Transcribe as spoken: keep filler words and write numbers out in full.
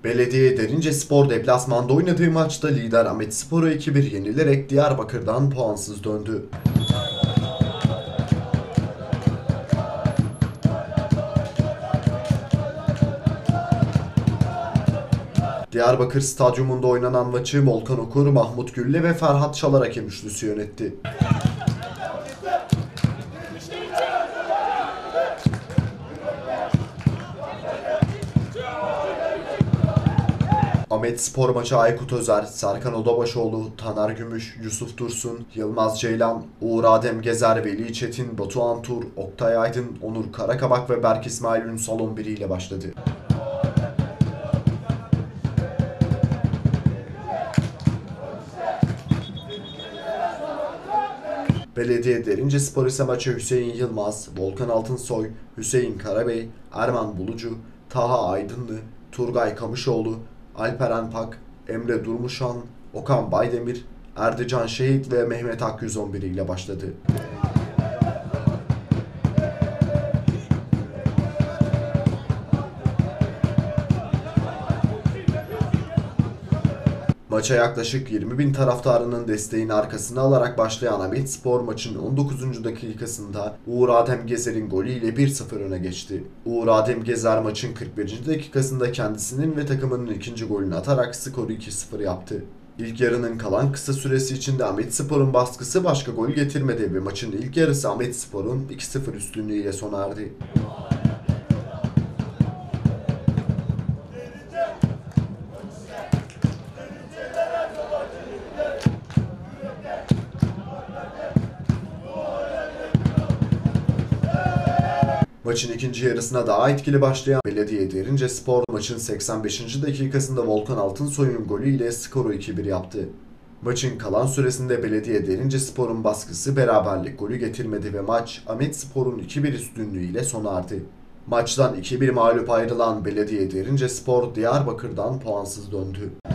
Belediye Derince deplasmanda oynadığı maçta lider Ahmetspor'u iki bir yenilerek Diyarbakır'dan puansız döndü. Diyarbakır Stadyumunda oynanan maçı Volkan Okur, Mahmut Gülle ve Ferhat Çalar hakem üçlüsü yönetti. Ahmetspor maçı Aykut Özer, Serkan Odabaşoğlu, Taner Gümüş, Yusuf Dursun, Yılmaz Ceylan, Uğur Adem Gezer, Veli Çetin, Batuhan Tur, Oktay Aydın, Onur Karakabak ve Berk İsmail Ünsal on bir ile başladı. Belediye Derince ise maçı Hüseyin Yılmaz, Volkan Altınsoy, Hüseyin Karabey, Erman Bulucu, Taha Aydınlı, Turgay Kamışoğlu, Alperen Pak, Emre Durmuşan, Okan Baydemir, Erdican Şehit ve Mehmet Akyüz on bir ile başladı. Maça yaklaşık yirmi bin taraftarının desteğini arkasına alarak başlayan Ahmetspor maçın on dokuzuncu dakikasında Uğur Adem Gezer'in golüyle bir sıfır öne geçti. Uğur Adem Gezer maçın kırk birinci dakikasında kendisinin ve takımının ikinci golünü atarak skoru iki sıfır yaptı. İlk yarının kalan kısa süresi içinde Ahmetspor'un baskısı başka gol getirmedi ve maçın ilk yarısı Ahmetspor'un iki sıfır üstünlüğüyle sona erdi. Maçın ikinci yarısına daha etkili başlayan Belediye Derince Spor maçın seksen beşinci dakikasında Volkan Altınsoy'un golüyle skoru iki bir yaptı. Maçın kalan süresinde Belediye Derince Spor'un baskısı beraberlik golü getirmedi ve maç Ahmetspor'un iki bir üstünlüğüyle sona erdi. Maçtan iki bir mağlup ayrılan Belediye Derince Spor Diyarbakır'dan puansız döndü.